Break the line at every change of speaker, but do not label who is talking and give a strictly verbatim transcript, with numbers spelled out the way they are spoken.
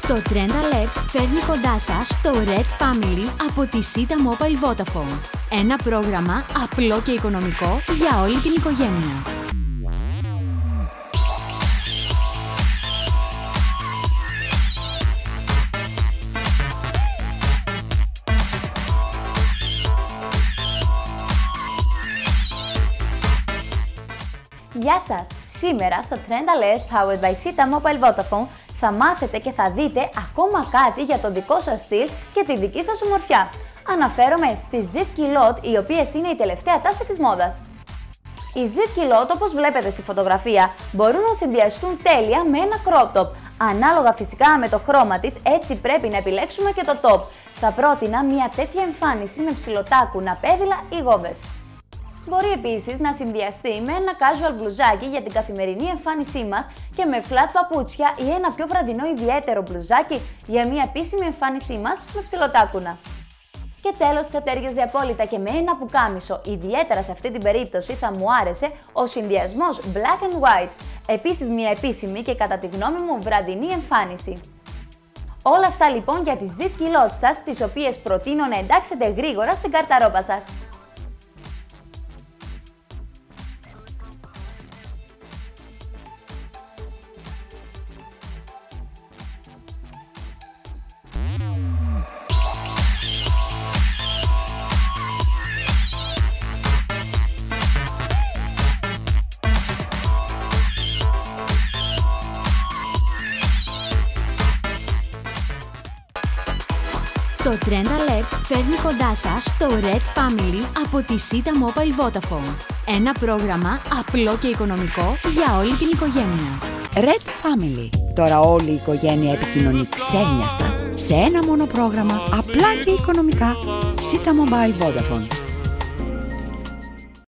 Το Trend Alert φέρνει κοντά σας το Red Family από τη Sita Mobile Vodafone. Ένα πρόγραμμα απλό και οικονομικό για όλη την οικογένεια.
Γεια σας! Σήμερα στο Trend Alert Powered by Sita Mobile Vodafone θα μάθετε και θα δείτε ακόμα κάτι για το δικό σας στυλ και τη δική σας ομορφιά. Αναφέρομαι στις Zip Culotte, οι οποίες είναι η τελευταία τάση της μόδας. Οι Zip Culotte, όπως βλέπετε στη φωτογραφία, μπορούν να συνδυαστούν τέλεια με ένα crop top. Ανάλογα φυσικά με το χρώμα της, έτσι πρέπει να επιλέξουμε και το top. Θα πρότεινα μια τέτοια εμφάνιση με ψιλοτάκουνα, πέδιλα ή γόβες. Μπορεί επίσης να συνδυαστεί με ένα casual μπλουζάκι για την καθημερινή εμφάνισή μας και με flat παπούτσια ή ένα πιο βραδινό ιδιαίτερο μπλουζάκι για μια επίσημη εμφάνισή μας με ψιλοτάκουνα. Και τέλος, θα τέριαζε απόλυτα και με ένα πουκάμισο. Ιδιαίτερα σε αυτή την περίπτωση θα μου άρεσε ο συνδυασμός black and white. Επίσης μια επίσημη και κατά τη γνώμη μου βραδινή εμφάνιση. Όλα αυτά λοιπόν για τις Zip Culotte σας, τις οποίες προτείνω να εντάξετε γρήγορα στην καρταρόπα σας.
Το Trend Alert φέρνει κοντά σας το Red Family από τη Sita Mobile Vodafone. Ένα πρόγραμμα απλό και οικονομικό για όλη την οικογένεια.
Red Family. Τώρα όλη η οικογένεια επικοινωνεί ξένιαστα σε ένα μόνο πρόγραμμα, απλά και οικονομικά. Sita Mobile Vodafone.